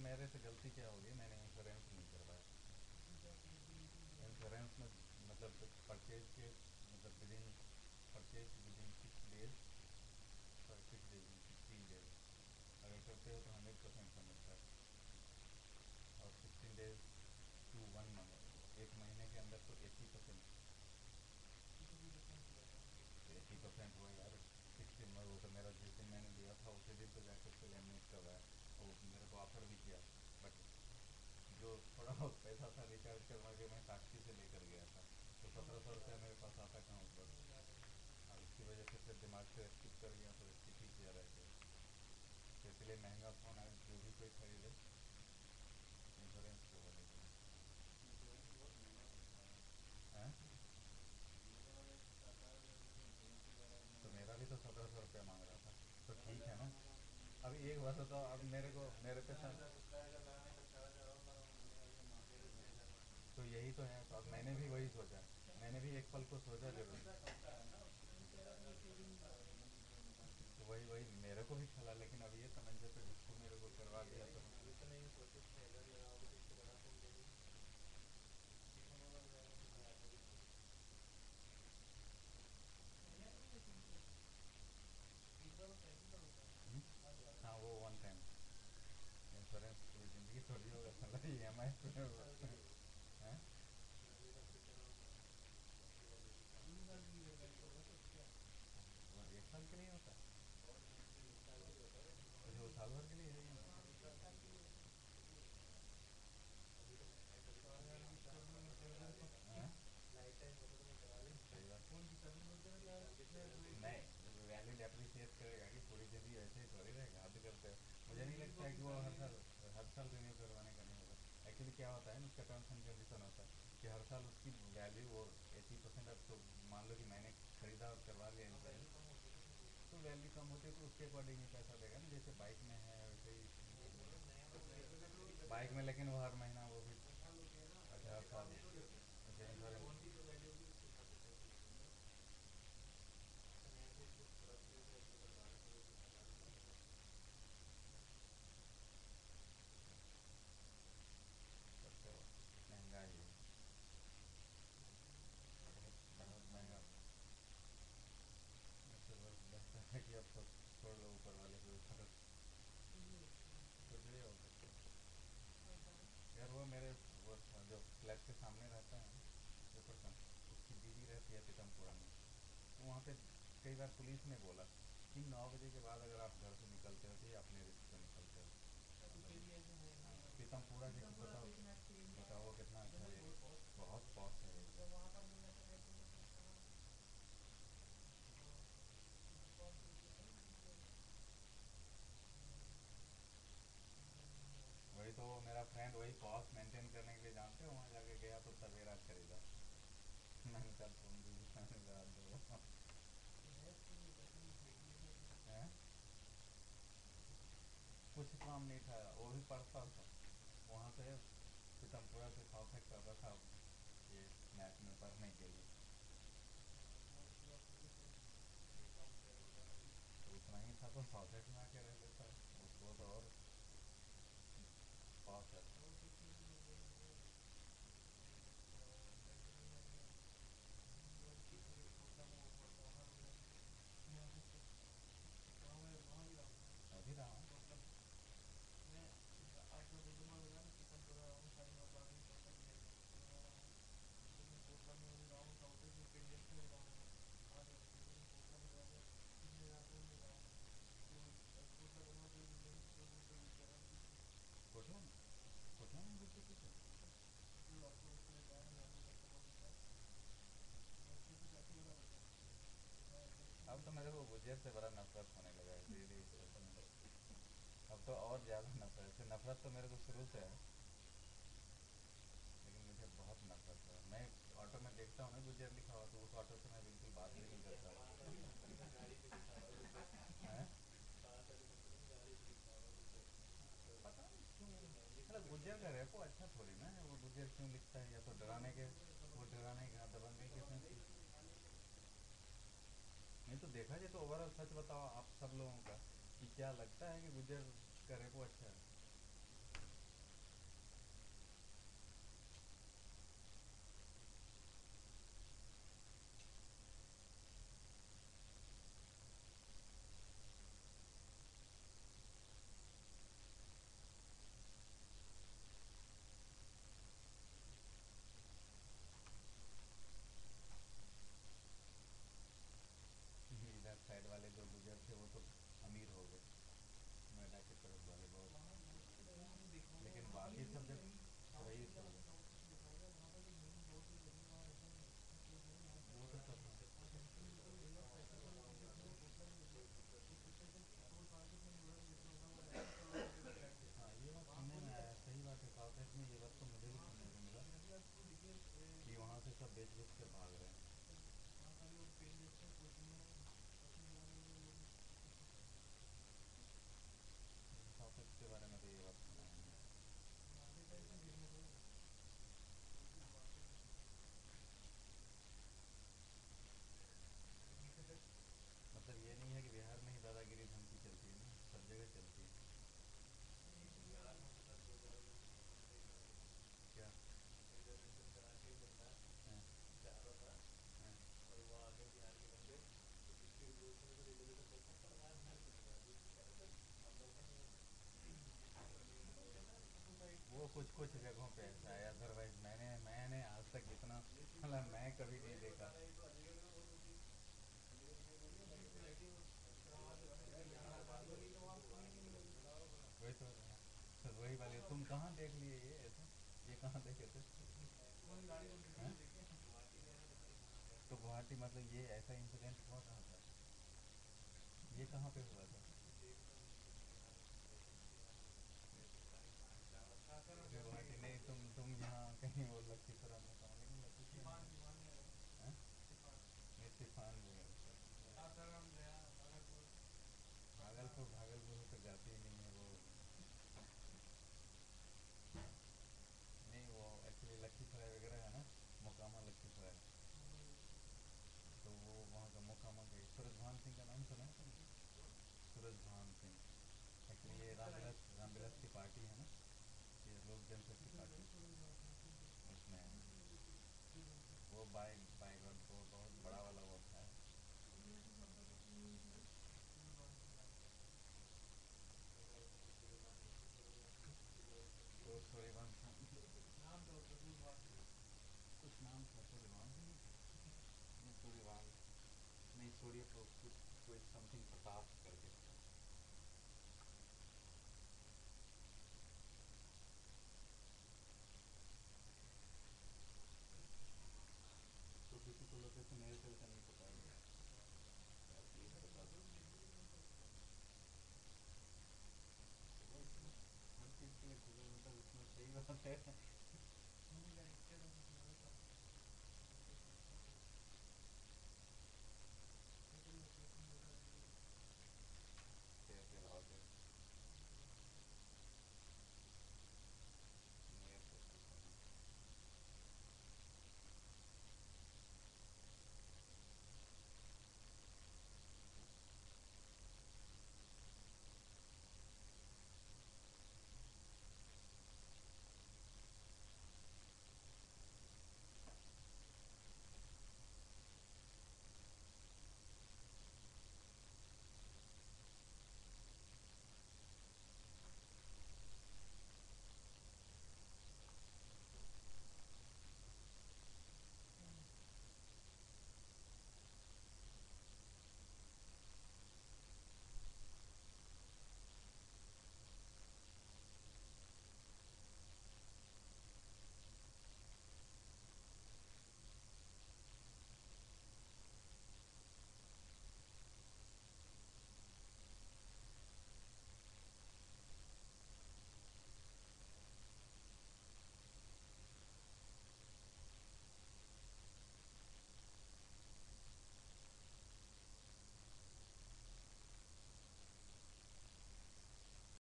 मेरे से गलती क्या होगी, मैंने इंश्योरेंस नहीं करवाया। इंश्योरेंस में मतलब परचेज के मतलब within purchase within 6 days, sorry 6 days में 16 डेज अगर करते हो तो 100% का मिलता है। और 16 डेज टू 1 मंथ, एक महीने के अंदर तो 80%। 80% हुआ यार। 60 वो तो मेरा जिस दिन मैंने लिया था उसी दिन तो जाके उसको लेमिनेट करवाया, और मेरे को ऑफर भी किया। बट जो थोड़ा बहुत पैसा था रिचार्ज करवा के मैं साक्षी से लेकर गया था, तो 1700 रुपया मेरे पास आता कहाँ ऊपर। और उसकी वजह से फिर दिमाग से स्किप कर गया, तो स्किप ही किया रह गया। तो इसलिए महंगा फ़ोन है जो भी कोई खरीदे इंश्योरेंस करवा लेगा। हैं? तो मेरा भी तो 1700 रुपया मांग रहा था, तो ठीक है ना। अब एक बात बताओ, अब मेरे को मेरे पे सब, तो यही तो है। तो अब मैंने भी वही सोचा, मैंने भी एक पल को सोचा जरूर। तो वही वही मेरे को भी खला, लेकिन अब ये समझ तो जिसको मेरे को करवा दिया तो हम्म? हाँ वो वन टाइम इंश्योरेंस पूरी ज़िंदगी थोड़ी होगा साला, ई एम आई पे हैं। वो 1 साल के लिए होता है। अच्छा वो साल भर के लिए है ये। हैं? सही बात। नहीं वैलिड अप्रिशिएट करेगा कि पूरी ज़िंदगी ऐसे ही थोड़ी रहेगा, हद करते हो। मुझे नहीं लगता है कि वो हर साल रिन्यू करवाने का नहीं होगा। एक्चुअली क्या होता है ना, उसका टर्म्स एंड कंडीशन होता है कि हर साल उसकी वैल्यू वो 80%। अब तो मान लो कि मैंने ख़रीदा और करवा लिया इंश्योरेंस, तो वैल्यू कम होती है तो उसके अकॉर्डिंग ही पैसा देगा ना, जैसे बाइक में है वैसे ही बाइक में। लेकिन वो हर महीना वो भी, अच्छा हर साल, अच्छा इंश्योरेंस। तब तो महंगा ही है, बहुत बहुत महंगा। इससे बस बेहतर है कि अब तो छोड़ दो ऊपर वाले के ऊपर, कुछ भी हो सकता है। यार वो मेरे वो जो फ्लैट के सामने रहता है ना, जो पर्सन, उसकी दीदी रहती है पीतमपुरा में। तो वहाँ पे कई बार पुलिस ने बोला कि 9 बजे के बाद अगर आप घर से निकलते हो तो ये अपने रिस्क पे निकलते हो। पीतमपुरा के बताओ, बताओ वो कितना अच्छा है, बहुत पॉश है वही तो वो मेरा फ्रेंड वही पॉश मेंटेन करने के लिए, जानते हो, वहाँ जाके गया तो तवेरा खरीदा। मैंने कहा तुम भी रात दो हैं। कुछ काम नहीं था, वो भी पढ़ता था वहाँ से, पीतमपुरा से सॉफ्ट करता था ये मैथ में पढ़ने के लिए। तो उतना ही था तो सॉफ्ट में आके रह लेता, उसको तो और पॉश है। अभी रहा हूँ। कोटला में, कोटला में भी किसी थे। अब तो मेरे को गुजर से बड़ा नफरत होने लगा है धीरे धीरे सच में। अब तो और ज़्यादा नफरत से, नफरत तो मेरे को शुरू से है, लेकिन मुझे बहुत नफरत है। मैं ऑटो में देखता हूँ ना गुजर लिखा हुआ, तो उस ऑटो से मैं बिल्कुल बात भी नहीं करता हैं। पता नहीं क्यों, मतलब गुज्जर का रेपो अच्छा थोड़ी ना है, वो गुज्जर क्यों लिखता है, या तो डराने के, वो डराने का दबंगई के सेंस। नहीं तो देखा जाए तो ओवरऑल सच बताओ आप सब लोगों का, कि क्या लगता है कि गुज्जर का रेपो अच्छा है? कभी नहीं देखा। वही तो वही वाली तुम कहाँ देख लिए ये ऐसे, ये कहाँ देखे थे? हैं? तो गुवाहाटी मतलब ये ऐसा इंसिडेंट हुआ कहाँ था? ये कहाँ पे हुआ था? गुवाहाटी नहीं, तुम यहाँ कहीं वो लखीसराय में कहाँ, लेकिन लखीसराय हैं? नहीं सिफान भी है उसका। भागलपुर भागलपुर तो जाती ही नहीं है वो। नहीं वो एक्चुअली लखीसराय वगैरह है ना, मोकामा लखीसराय, तो वो वहाँ का मोकामा के सूरज भान सिंह का नाम सुना है तुमने? सूरज भान सिंह एक्चुअली ये रामविलास की पार्टी है ना, ये लोक जनशक्ति पार्टी, उसमें है। वो बैकग्राउंड वो बहुत बड़ा वाला वो था। तो सूर्यकांत था, कुछ नाम था, सूर्यकांत नहीं था, नहीं सूर्यकांत नहीं, सूर्य कुछ कोई समथिंग प्रताप करके